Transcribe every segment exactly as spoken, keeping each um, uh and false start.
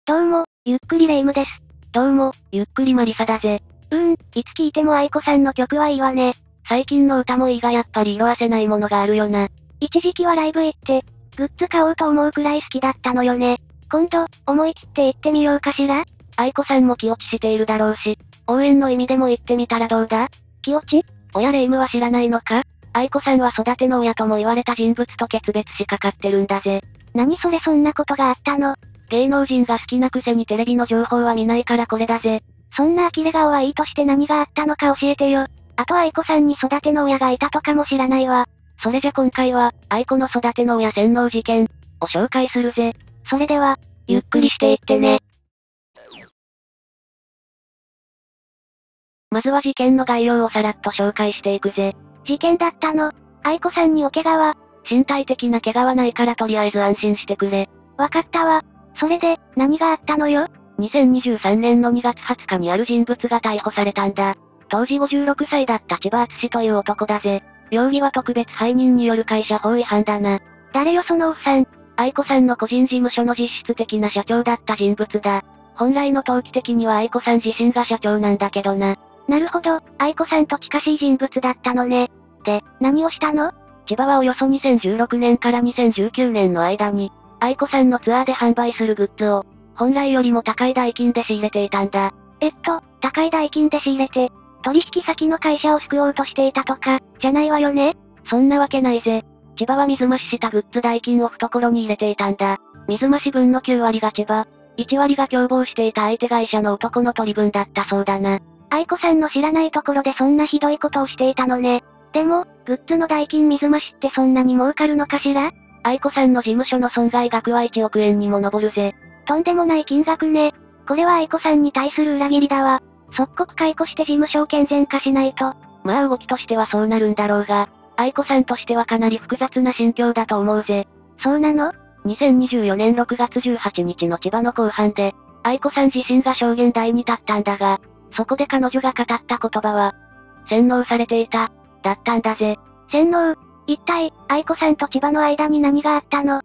どうも、ゆっくりレ夢ムです。 どうも、ゆっくりマリサだぜ。 うーん、いつ聴いても愛子さんの曲はいいわね。 最近の歌もいいがやっぱり色褪せないものがあるよな。 一時期はライブ行って、グッズ買おうと思うくらい好きだったのよね。今度、思い切って行ってみようかしら。 愛子さんも気落ちしているだろうし、応援の意味でも行ってみたらどうだ？ 気落ち？ 親レ夢ムは知らないのか？愛子さんは育ての親とも言われた人物と決別しかかってるんだぜ。 何それそんなことがあったの？ 芸能人が好きなくせにテレビの情報は見ないからこれだぜ。 そんな呆れ顔はいいとして何があったのか教えてよ。あと愛子さんに育ての親がいたとかも知らないわ。 それじゃ今回は、愛子の育ての親洗脳事件を紹介するぜ。 それでは、 ゆっくりしていってね。まずは事件の概要をさらっと紹介していくぜ。 事件だったの？愛子さんにお怪我は？ 身体的な怪我はないからとりあえず安心してくれ。 わかったわ。それで、何があったのよ？ にせんにじゅうさんねんのにがつはつかにある人物が逮捕されたんだ。当時ごじゅうろくさいだった千葉敦という男だぜ。容疑は特別背任による会社法違反だな。 誰よそのおっさん。 愛子さんの個人事務所の実質的な社長だった人物だ。本来の登記的には愛子さん自身が社長なんだけどな。 なるほど、愛子さんと近しい人物だったのね。で、何をしたの？ 千葉はおよそにせんじゅうろくねんからにせんじゅうきゅうねんの間に、愛子さんのツアーで販売するグッズを、本来よりも高い代金で仕入れていたんだ。 えっと、高い代金で仕入れて、取引先の会社を救おうとしていたとか、じゃないわよね？ そんなわけないぜ。千葉は水増ししたグッズ代金を懐に入れていたんだ。水増し分のきゅうわりが千葉、いちわりが共謀していた相手会社の男の取り分だったそうだな。 愛子さんの知らないところでそんなひどいことをしていたのね。でも、グッズの代金水増しってそんなに儲かるのかしら？ 愛子さんの事務所の損害額はいちおくえんにも上るぜ。 とんでもない金額ね。これは愛子さんに対する裏切りだわ。即刻解雇して事務所を健全化しないと。 まあ動きとしてはそうなるんだろうが、愛子さんとしてはかなり複雑な心境だと思うぜ。 そうなの？ にせんにじゅうよねんろくがつじゅうはちにちの千葉の公判で、愛子さん自身が証言台に立ったんだが、そこで彼女が語った言葉は、洗脳されていた、だったんだぜ。 洗脳？一体、愛子さんと千葉の間に何があったの？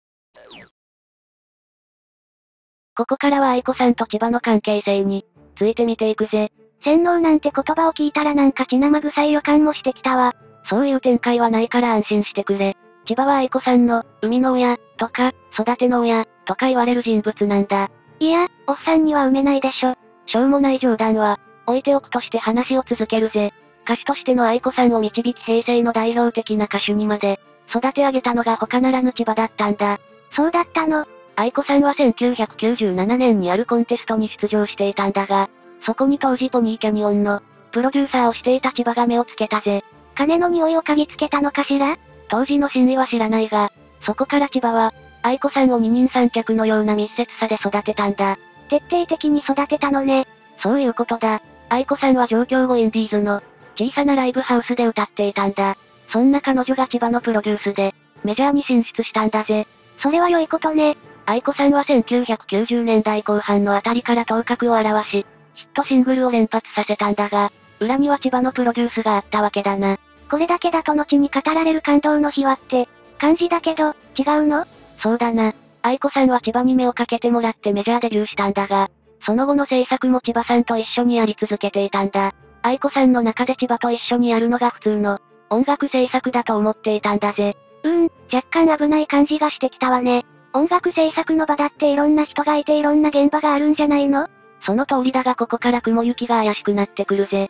ここからは愛子さんと千葉の関係性について見ていくぜ。 洗脳なんて言葉を聞いたらなんか血生臭い予感もしてきたわ。 そういう展開はないから安心してくれ。千葉は愛子さんの、生みの親、とか、育ての親、とか言われる人物なんだ。 いや、おっさんには埋めないでしょ。 しょうもない冗談は、置いておくとして話を続けるぜ。歌手としての愛子さんを導き平成の代表的な歌手にまで、育て上げたのが他ならぬ千葉だったんだ。 そうだったの？ 愛子さんはせんきゅうひゃくきゅうじゅうななねんにあるコンテストに出場していたんだが、そこに当時ポニーキャニオンの、プロデューサーをしていた千葉が目をつけたぜ。 金の匂いを嗅ぎつけたのかしら？ 当時の真意は知らないが、そこから千葉は、愛子さんを二人三脚のような密接さで育てたんだ。 徹底的に育てたのね。 そういうことだ。愛子さんは上京後インディーズの、小さなライブハウスで歌っていたんだ。そんな彼女が千葉のプロデュースで、メジャーに進出したんだぜ。 それは良いことね。 愛子さんはせんきゅうひゃくきゅうじゅうねんだいこう半のあたりから頭角を現し、ヒットシングルを連発させたんだが、裏には千葉のプロデュースがあったわけだな。 これだけだと後に語られる感動の秘話って、感じだけど、違うの？ そうだな。愛子さんは千葉に目をかけてもらってメジャーデビューしたんだが、その後の制作も千葉さんと一緒にやり続けていたんだ。愛子さんの中で千葉と一緒にやるのが普通の、音楽制作だと思っていたんだぜ。 うーん、若干危ない感じがしてきたわね。音楽制作の場だっていろんな人がいていろんな現場があるんじゃないの？ その通りだがここから雲行きが怪しくなってくるぜ。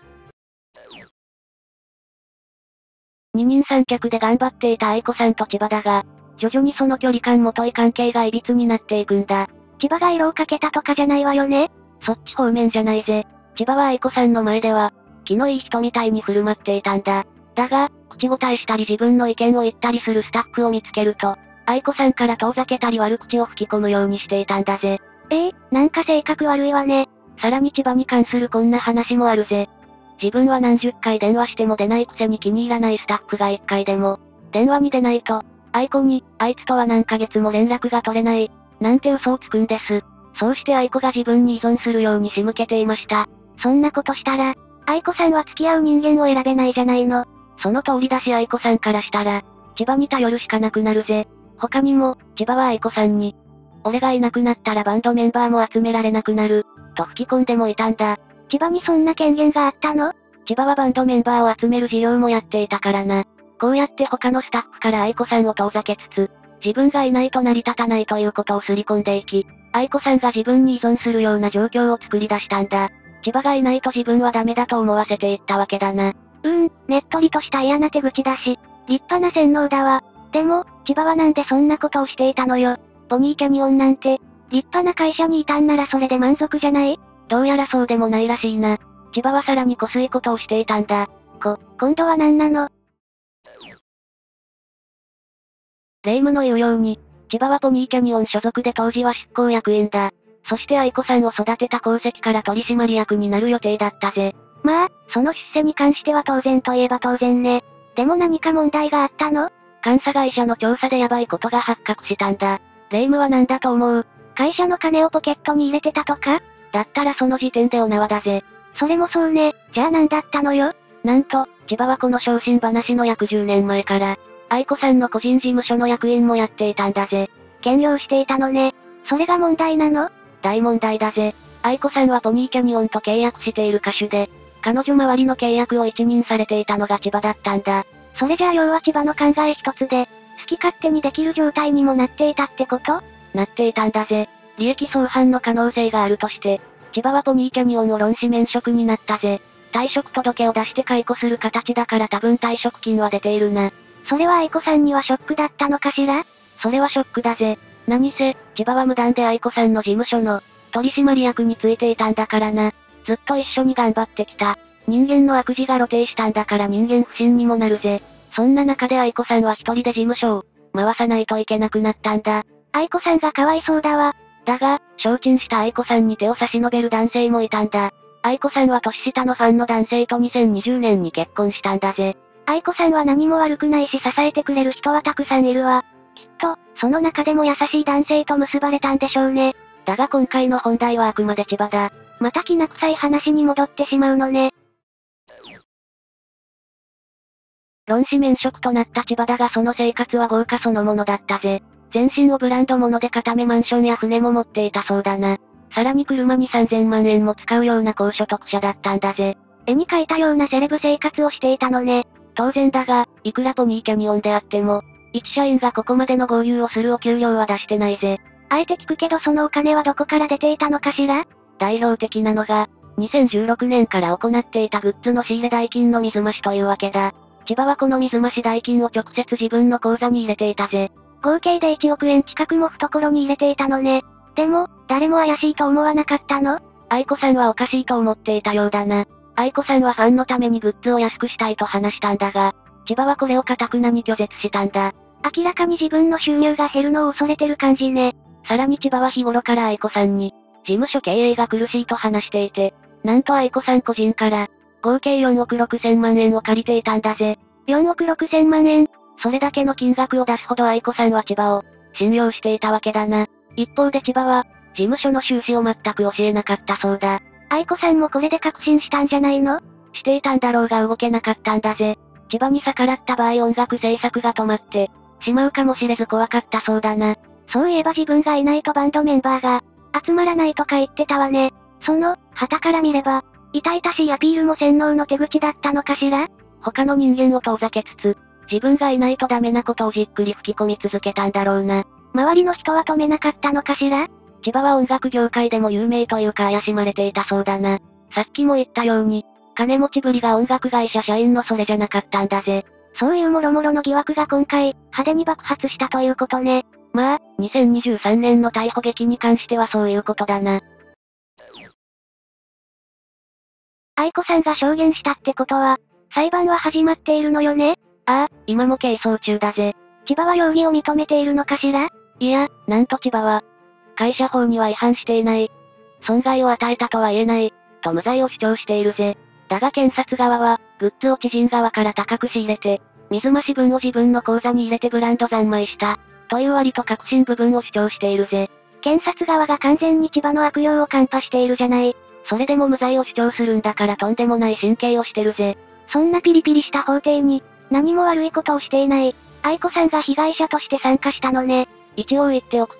二人三脚で頑張っていた愛子さんと千葉だが、徐々にその距離感もとい関係が歪になっていくんだ。 千葉が色をかけたとかじゃないわよね？ そっち方面じゃないぜ。千葉は愛子さんの前では、気のいい人みたいに振る舞っていたんだ。だが、口答えしたり自分の意見を言ったりするスタッフを見つけると、愛子さんから遠ざけたり悪口を吹き込むようにしていたんだぜ。 ええー、なんか性格悪いわね。 さらに千葉に関するこんな話もあるぜ。自分は何十回電話しても出ないくせに気に入らないスタッフが一回でも、電話に出ないと、愛子に、あいつとは何ヶ月も連絡が取れない、なんて嘘をつくんです。そうして愛子が自分に依存するように仕向けていました。 そんなことしたら、愛子さんは付き合う人間を選べないじゃないの。 その通りだし愛子さんからしたら、千葉に頼るしかなくなるぜ。他にも、千葉は愛子さんに、 俺がいなくなったらバンドメンバーも集められなくなる、と吹き込んでもいたんだ。 千葉にそんな権限があったの？ 千葉はバンドメンバーを集める事業もやっていたからな。こうやって他のスタッフから愛子さんを遠ざけつつ、自分がいないと成り立たないということをすり込んでいき、愛子さんが自分に依存するような状況を作り出したんだ。千葉がいないと自分はダメだと思わせていったわけだな。 うーん、ねっとりとした嫌な手口だし、立派な洗脳だわ。でも、千葉はなんでそんなことをしていたのよ。ポニーキャニオンなんて、立派な会社にいたんならそれで満足じゃない？ どうやらそうでもないらしいな。千葉はさらにこすいことをしていたんだ。 こ、今度は何なの？ 霊夢の言うように、千葉はポニーキャニオン所属で当時は執行役員だ。そして愛子さんを育てた功績から取締役になる予定だったぜ。 まあ、その出世に関しては当然といえば当然ね。でも何か問題があったの？ 監査会社の調査でヤバいことが発覚したんだ。霊夢は何だと思う？ 会社の金をポケットに入れてたとか？ だったらその時点でお縄だぜ。 それもそうね。じゃあ何だったのよ？ なんと、千葉はこの昇進話の約じゅうねんまえから、愛子さんの個人事務所の役員もやっていたんだぜ。 兼業していたのね。それが問題なの？ 大問題だぜ。愛子さんはポニーキャニオンと契約している歌手で、彼女周りの契約を一任されていたのが千葉だったんだ。 それじゃあ要は千葉の考え一つで、好き勝手にできる状態にもなっていたってこと？ なっていたんだぜ。利益相反の可能性があるとして、千葉はポニーキャニオンを論し免職になったぜ。退職届を出して解雇する形だから多分退職金は出ているな。 それは愛子さんにはショックだったのかしら？ それはショックだぜ。何せ、千葉は無断で愛子さんの事務所の、取締役についていたんだからな。ずっと一緒に頑張ってきた。人間の悪事が露呈したんだから人間不信にもなるぜ。そんな中で愛子さんは一人で事務所を、回さないといけなくなったんだ。 愛子さんがかわいそうだわ。 だが、承知した愛子さんに手を差し伸べる男性もいたんだ。愛子さんは年下のファンの男性とにせんにじゅうねんに結婚したんだぜ。 愛子さんは何も悪くないし支えてくれる人はたくさんいるわ。きっと、その中でも優しい男性と結ばれたんでしょうね。 だが今回の本題はあくまで千葉だ。 またきな臭い話に戻ってしまうのね。 論し免職となった千葉だがその生活は豪華そのものだったぜ。全身をブランド物で固めマンションや船も持っていたそうだな。さらに車にさんぜんまんえんも使うような高所得者だったんだぜ。 絵に描いたようなセレブ生活をしていたのね。 当然だが、いくらポニーキャニオンであっても、一社員がここまでの豪遊をするお給料は出してないぜ。 あえて聞くけどそのお金はどこから出ていたのかしら？ 代表的なのが、にせんじゅうろくねんから行っていたグッズの仕入れ代金の水増しというわけだ。千葉はこの水増し代金を直接自分の口座に入れていたぜ。 合計でいちおくえん近くも懐に入れていたのね。でも、誰も怪しいと思わなかったの？ 愛子さんはおかしいと思っていたようだな。愛子さんはファンのためにグッズを安くしたいと話したんだが、千葉はこれを堅くなに拒絶したんだ。 明らかに自分の収入が減るのを恐れてる感じね。 さらに千葉は日頃から愛子さんに、事務所経営が苦しいと話していて、なんと愛子さん個人から、合計よんおくろくせんまんえんを借りていたんだぜ。 よんおくろくせんまんえん。 それだけの金額を出すほど愛子さんは千葉を、信用していたわけだな。一方で千葉は、事務所の収支を全く教えなかったそうだ。 愛子さんもこれで確信したんじゃないの？ していたんだろうが動けなかったんだぜ。千葉に逆らった場合音楽制作が止まって、しまうかもしれず怖かったそうだな。 そういえば自分がいないとバンドメンバーが、集まらないとか言ってたわね。その、旗から見れば、痛々しいアピールも洗脳の手口だったのかしら？ 他の人間を遠ざけつつ、自分がいないとダメなことをじっくり吹き込み続けたんだろうな。 周りの人は止めなかったのかしら？ 千葉は音楽業界でも有名というか怪しまれていたそうだな。さっきも言ったように、金持ちぶりが音楽会社社員のそれじゃなかったんだぜ。 そういう諸々の疑惑が今回、派手に爆発したということね。 まあ、にせんにじゅうさんねんの逮捕劇に関してはそういうことだな。 愛子さんが証言したってことは、裁判は始まっているのよね？ ああ、今も係争中だぜ。 千葉は容疑を認めているのかしら？ いや、なんと千葉は、会社法には違反していない。損害を与えたとは言えない、と無罪を主張しているぜ。だが検察側は、グッズを知人側から高く仕入れて、水増し分を自分の口座に入れてブランド三昧した、という割と確信部分を主張しているぜ。 検察側が完全に千葉の悪用を看破しているじゃない。 それでも無罪を主張するんだからとんでもない神経をしてるぜ。 そんなピリピリした法廷に、何も悪いことをしていない、愛子さんが被害者として参加したのね。 一応言っておくと、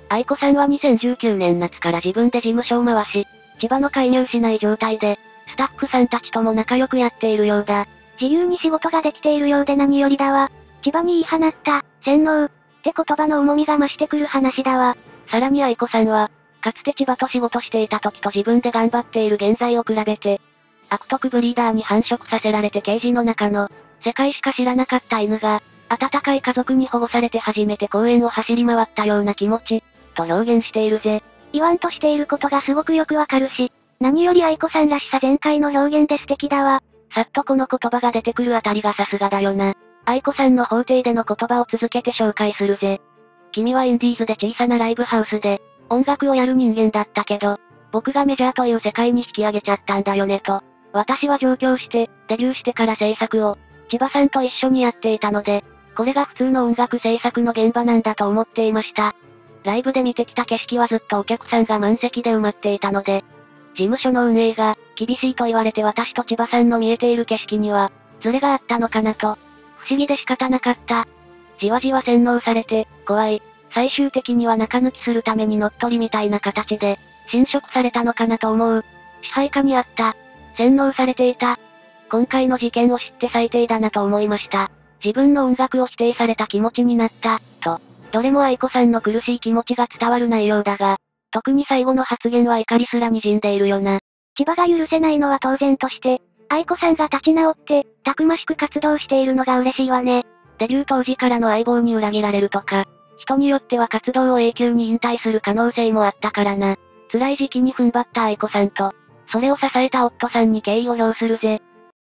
愛子さんはにせんじゅうきゅうねん夏から自分で事務所を回し、千葉の介入しない状態で、スタッフさんたちとも仲良くやっているようだ。 自由に仕事ができているようで何よりだわ。千葉に言い放った、洗脳、って言葉の重みが増してくる話だわ。 さらに愛子さんは、かつて千葉と仕事していた時と自分で頑張っている現在を比べて、悪徳ブリーダーに繁殖させられてケージの中の、世界しか知らなかった犬が、温かい家族に保護されて初めて公園を走り回ったような気持ち、と表現しているぜ。 言わんとしていることがすごくよくわかるし、何より愛子さんらしさ全開の表現で素敵だわ。 さっとこの言葉が出てくるあたりがさすがだよな。愛子さんの法廷での言葉を続けて紹介するぜ。君はインディーズで小さなライブハウスで、音楽をやる人間だったけど、僕がメジャーという世界に引き上げちゃったんだよねと。私は上京して、デビューしてから制作を、千葉さんと一緒にやっていたので、これが普通の音楽制作の現場なんだと思っていました。ライブで見てきた景色はずっとお客さんが満席で埋まっていたので、事務所の運営が、厳しいと言われて私と千葉さんの見えている景色には、ズレがあったのかなと。不思議で仕方なかった。じわじわ洗脳されて、怖い。最終的には中抜きするために乗っ取りみたいな形で、侵食されたのかなと思う。支配下にあった。洗脳されていた。今回の事件を知って最低だなと思いました。自分の音楽を否定された気持ちになった、と。どれも愛子さんの苦しい気持ちが伝わる内容だが、特に最後の発言は怒りすら滲んでいるよな。 千葉が許せないのは当然として、愛子さんが立ち直って、たくましく活動しているのが嬉しいわね。 デビュー当時からの相棒に裏切られるとか、人によっては活動を永久に引退する可能性もあったからな。辛い時期に踏ん張った愛子さんと、それを支えた夫さんに敬意を表するぜ。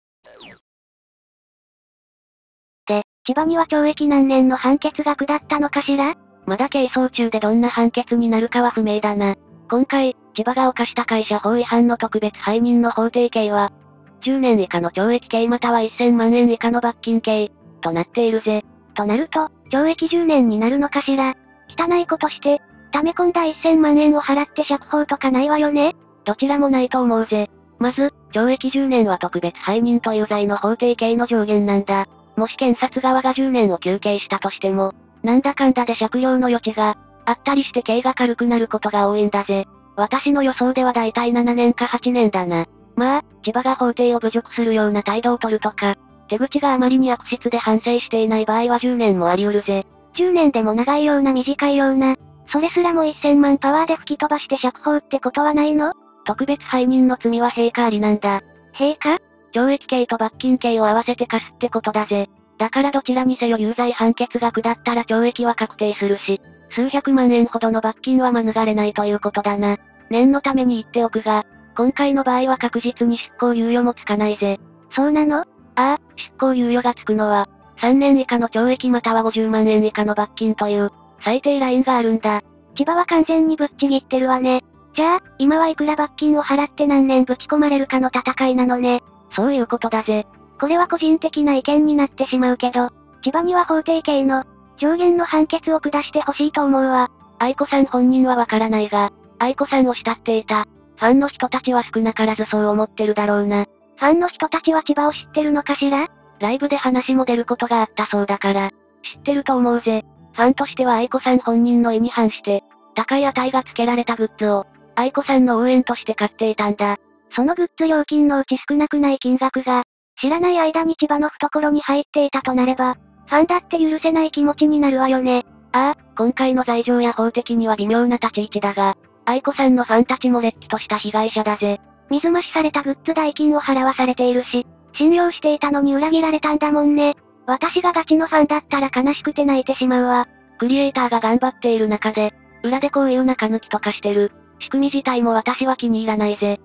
で、千葉には懲役何年の判決が下ったのかしら？ まだ係争中でどんな判決になるかは不明だな。今回、千葉が犯した会社法違反の特別背任の法定刑は、じゅうねん以下の懲役刑またはせんまんえん以下の罰金刑、となっているぜ。 となると、懲役じゅうねんになるのかしら。汚いことして、溜め込んだせんまんえんを払って釈放とかないわよね？ どちらもないと思うぜ。まず、懲役じゅうねんは特別背任という罪の法定刑の上限なんだ。もし検察側がじゅうねんを求刑したとしても、なんだかんだで酌量の余地があったりして刑が軽くなることが多いんだぜ。私の予想ではだいたいななねんかはちねんだな。まあ、千葉が法廷を侮辱するような態度を取るとか、手口があまりに悪質で反省していない場合はじゅうねんもあり得るぜ。 じゅうねんでも長いような短いような、それすらもせんまんパワーで吹き飛ばして釈放ってことはないの？ 特別背任の罪は陛下ありなんだ。 陛下？ 懲役刑と罰金刑を合わせて科すってことだぜ。だからどちらにせよ有罪判決が下ったら懲役は確定するし、数百万円ほどの罰金は免れないということだな。念のために言っておくが、今回の場合は確実に執行猶予もつかないぜ。 そうなの？ ああ、執行猶予がつくのは、さんねん以下の懲役またはごじゅうまんえん以下の罰金という、最低ラインがあるんだ。 千葉は完全にぶっちぎってるわね。じゃあ、今はいくら罰金を払って何年ぶち込まれるかの戦いなのね。 そういうことだぜ。 これは個人的な意見になってしまうけど、千葉には法定刑の上限の判決を下してほしいと思うわ。 愛子さん本人はわからないが、愛子さんを慕っていた、ファンの人たちは少なからずそう思ってるだろうな。 ファンの人たちは千葉を知ってるのかしら？ ライブで話も出ることがあったそうだから、知ってると思うぜ。ファンとしては愛子さん本人の意に反して、高い値が付けられたグッズを、愛子さんの応援として買っていたんだ。 そのグッズ料金のうち少なくない金額が、知らない間に千葉の懐に入っていたとなれば、ファンだって許せない気持ちになるわよね。 ああ、今回の罪状や法的には微妙な立ち位置だが、愛子さんのファンたちもれっきとした被害者だぜ。 水増しされたグッズ代金を払わされているし、信用していたのに裏切られたんだもんね。私がガチのファンだったら悲しくて泣いてしまうわ。 クリエイターが頑張っている中で、裏でこういう中抜きとかしてる、仕組み自体も私は気に入らないぜ。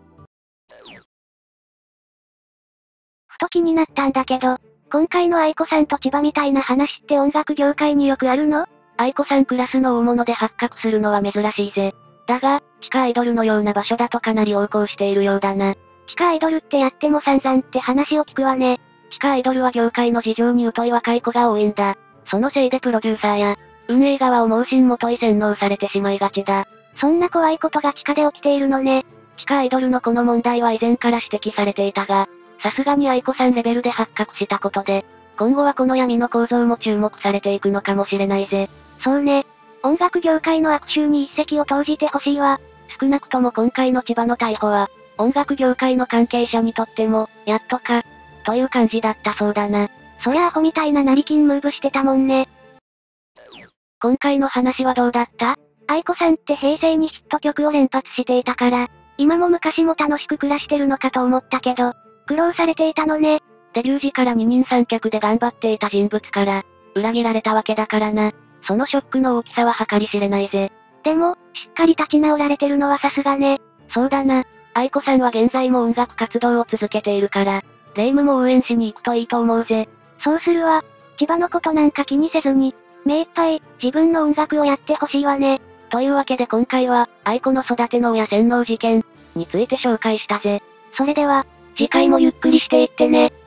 ふと気になったんだけど、今回の愛子さんと千葉みたいな話って音楽業界によくあるの？ 愛子さんクラスの大物で発覚するのは珍しいぜ。だが、地下アイドルのような場所だとかなり横行しているようだな。 地下アイドルってやっても散々って話を聞くわね。 地下アイドルは業界の事情に疎い若い子が多いんだ。そのせいでプロデューサーや、運営側を盲信もとい洗脳されてしまいがちだ。 そんな怖いことが地下で起きているのね。 地下アイドルのこの問題は以前から指摘されていたが、さすがに愛子さんレベルで発覚したことで、今後はこの闇の構造も注目されていくのかもしれないぜ。 そうね。 音楽業界の悪臭に一石を投じてほしいわ。 少なくとも今回の千葉の逮捕は、音楽業界の関係者にとっても、やっとか、という感じだったそうだな。 そりゃアホみたいな成金ムーブしてたもんね。 今回の話はどうだった？ 愛子さんって平成にヒット曲を連発していたから、今も昔も楽しく暮らしてるのかと思ったけど、苦労されていたのね。 デビュー時から二人三脚で頑張っていた人物から、裏切られたわけだからな。そのショックの大きさは計り知れないぜ。 でも、しっかり立ち直られてるのはさすがね。 そうだな。愛子さんは現在も音楽活動を続けているから、霊夢も応援しに行くといいと思うぜ。 そうするわ。千葉のことなんか気にせずに、目いっぱい、自分の音楽をやってほしいわね。 というわけで今回は、愛子の育ての親洗脳事件について紹介したぜ。 それでは、 次回もゆっくりしていってね。